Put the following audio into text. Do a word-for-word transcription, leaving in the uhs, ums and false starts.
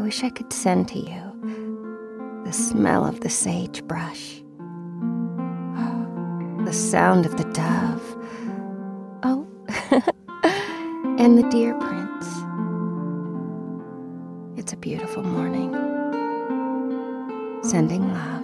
wish I could send to you the smell of the sagebrush, the sound of the dove, oh, and the deer prints. It's a beautiful morning. Sending love.